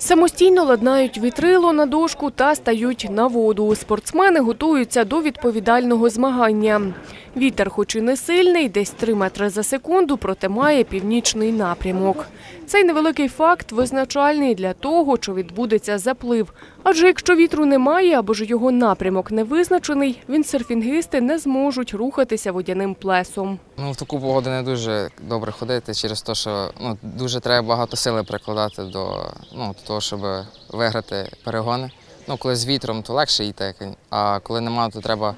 Самостійно ладнають вітрило на дошку та стають на воду. Спортсмени готуються до відповідального змагання. Вітер хоч і не сильний, десь 3 метри за секунду, проте має північний напрямок. Цей невеликий факт визначальний для того, що відбудеться заплив. Адже якщо вітру немає або ж його напрямок не визначений, віндсерфінгісти не зможуть рухатися водяним плесом. В таку погоду не дуже добре ходити через те, що дуже треба багато сили прикладати до того, щоб виграти перегони. Коли з вітром, то легше йти, а коли немає, то треба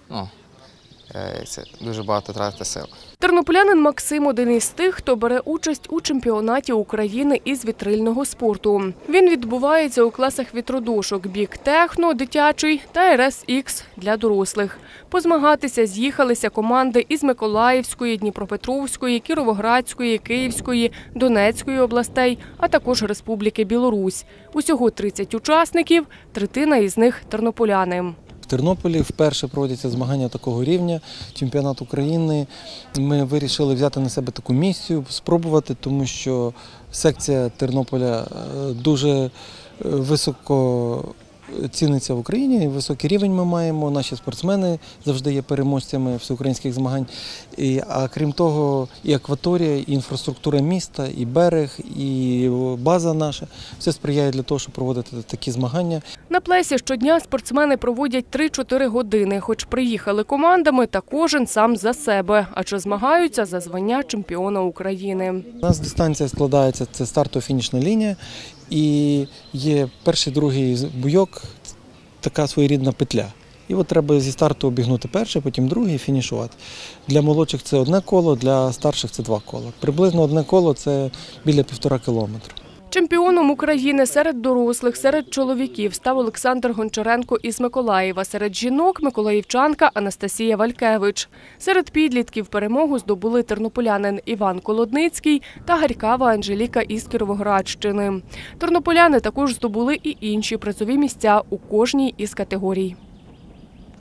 дуже багато тратити сил. Тернополянин Максим – один із тих, хто бере участь у чемпіонаті України із вітрильного спорту. Він відбувається у класах вітродошок «Бік Техно» – дитячий та «РСХ» для дорослих. Позмагатися з'їхалися команди із Миколаївської, Дніпропетровської, Кіровоградської, Київської, Донецької областей, а також Республіки Білорусь. Усього 30 учасників, третина із них – тернополяни. В Тернополі вперше проводяться змагання такого рівня, чемпіонат України. Ми вирішили взяти на себе таку місію, спробувати, тому що секція Тернополя дуже високо ціниться в Україні, високий рівень ми маємо, наші спортсмени завжди є переможцями всеукраїнських змагань. А крім того, і акваторія, і інфраструктура міста, і берег, і база наша – все сприяє для того, щоб проводити такі змагання. На плесі щодня спортсмени проводять 3-4 години, хоч приїхали командами та кожен сам за себе, адже змагаються за звання чемпіона України. У нас дистанція складається, це стартово-фінішна лінія, і є перший, другий буйок, така своєрідна петля. І от треба зі старту обігнути перший, потім другий і фінішувати. Для молодших це 1 коло, для старших це 2 кола. Приблизно 1 коло – це біля 1,5 кілометра. Чемпіоном України серед дорослих, серед чоловіків став Олександр Гончаренко із Миколаєва. Серед жінок – миколаївчанка Анастасія Валькевич. Серед підлітків перемогу здобули тернополянин Іван Колодницький та Гарькава Анжеліка із Кіровоградщини. Тернополяни також здобули і інші призові місця у кожній із категорій.